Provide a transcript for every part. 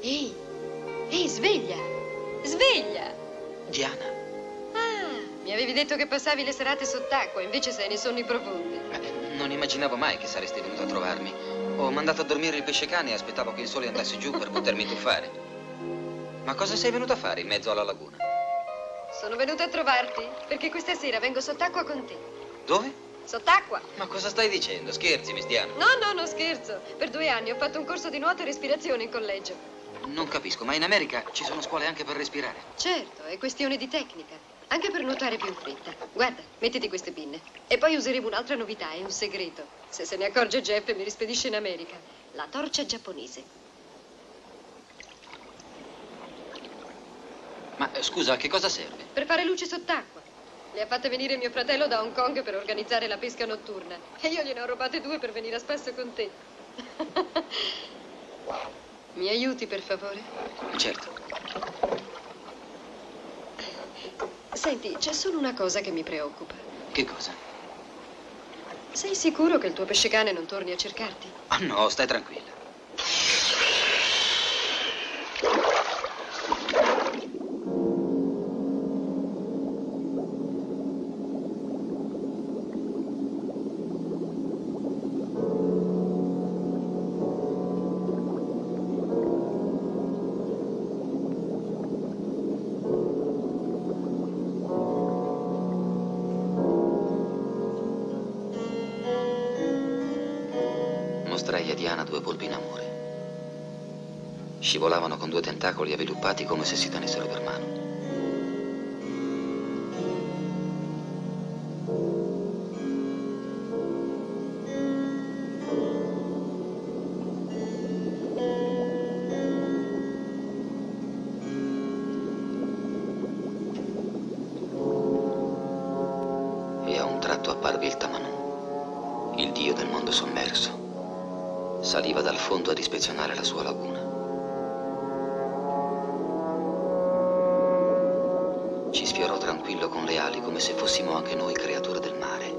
Ehi, ehi, sveglia! Sveglia! Diana. Ah, mi avevi detto che passavi le serate sott'acqua, invece sei nei sonni profondi. Non immaginavo mai che saresti venuto a trovarmi. Ho mandato a dormire il pescecane e aspettavo che il sole andasse giù per potermi tuffare. Ma cosa sei venuto a fare in mezzo alla laguna? Sono venuta a trovarti perché questa sera vengo sott'acqua con te. Dove? Sott'acqua? Ma cosa stai dicendo? Scherzi, Miss Diana? No, no, non scherzo. Per 2 anni ho fatto un corso di nuoto e respirazione in collegio. Non capisco, ma in America ci sono scuole anche per respirare. Certo, è questione di tecnica. Anche per nuotare più in fretta. Guarda, mettiti queste pinne. E poi useremo un'altra novità, è un segreto. Se se ne accorge Jeff mi rispedisce in America. La torcia giapponese. Ma scusa, a che cosa serve? Per fare luce sott'acqua. Le ha fatte venire mio fratello da Hong Kong per organizzare la pesca notturna. E io gliene ho rubate 2 per venire a spasso con te. Mi aiuti, per favore? Certo. Senti, c'è solo una cosa che mi preoccupa. Che cosa? Sei sicuro che il tuo pescecane non torni a cercarti? Ah no, stai tranquilla. Mostrai a Diana 2 polpi in amore. Scivolavano con 2 tentacoli avviluppati come se si tenessero per mano. E a un tratto apparve il Tamanu, il dio del mondo sommerso. Saliva dal fondo ad ispezionare la sua laguna. Ci sfiorò tranquillo con le ali come se fossimo anche noi creature del mare.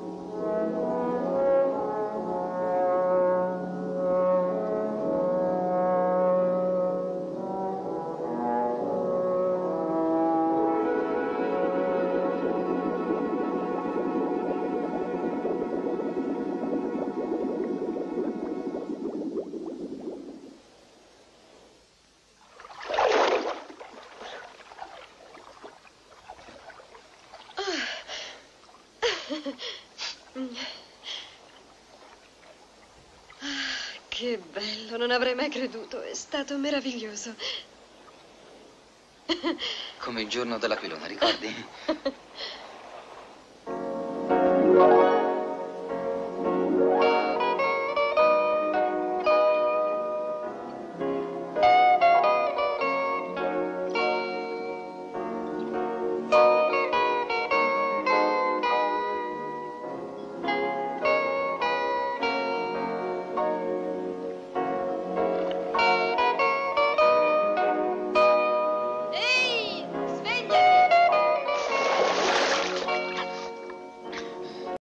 Che bello, non avrei mai creduto. È stato meraviglioso. Come il giorno dell'aquilone, ricordi?